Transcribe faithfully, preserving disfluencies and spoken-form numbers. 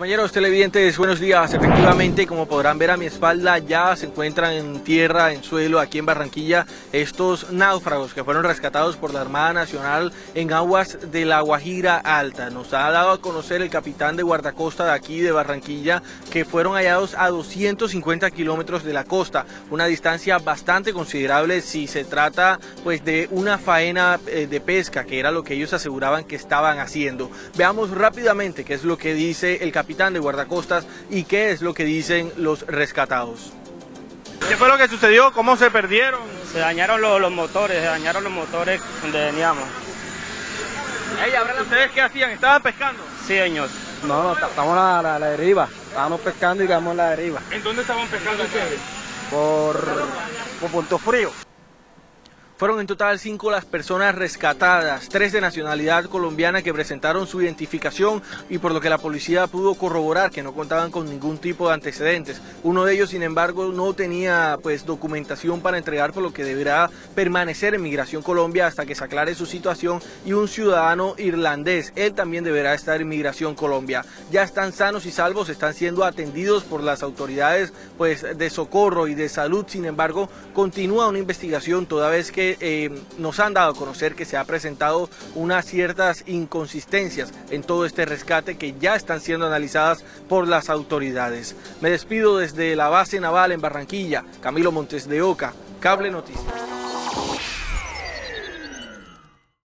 Compañeros televidentes, buenos días. Efectivamente, como podrán ver a mi espalda, ya se encuentran en tierra, en suelo, aquí en Barranquilla, estos náufragos que fueron rescatados por la Armada Nacional en aguas de la Guajira Alta. Nos ha dado a conocer el capitán de guardacosta de aquí de Barranquilla que fueron hallados a doscientos cincuenta kilómetros de la costa, una distancia bastante considerable si se trata pues de una faena eh, de pesca, que era lo que ellos aseguraban que estaban haciendo. Veamos rápidamente qué es lo que dice el capitán de guardacostas y qué es lo que dicen los rescatados. ¿Qué fue lo que sucedió? ¿Cómo se perdieron? Se dañaron los, los motores, se dañaron los motores donde veníamos. Ey, ¿ustedes qué hacían? ¿Estaban pescando? Sí, señor. No, no, estamos a la, la deriva, estábamos pescando y quedamos en la deriva. ¿En dónde estaban pescando ustedes? Por, por Punto Frío. Fueron en total cinco las personas rescatadas, tres de nacionalidad colombiana que presentaron su identificación y por lo que la policía pudo corroborar que no contaban con ningún tipo de antecedentes. Uno de ellos, sin embargo, no tenía pues documentación para entregar, por lo que deberá permanecer en Migración Colombia hasta que se aclare su situación, y un ciudadano irlandés, él también deberá estar en Migración Colombia. Ya están sanos y salvos, están siendo atendidos por las autoridades pues de socorro y de salud. Sin embargo, continúa una investigación toda vez que Eh, nos han dado a conocer que se ha presentado unas ciertas inconsistencias en todo este rescate que ya están siendo analizadas por las autoridades. Me despido desde la base naval en Barranquilla. Camilo Montes de Oca, Cable Noticias.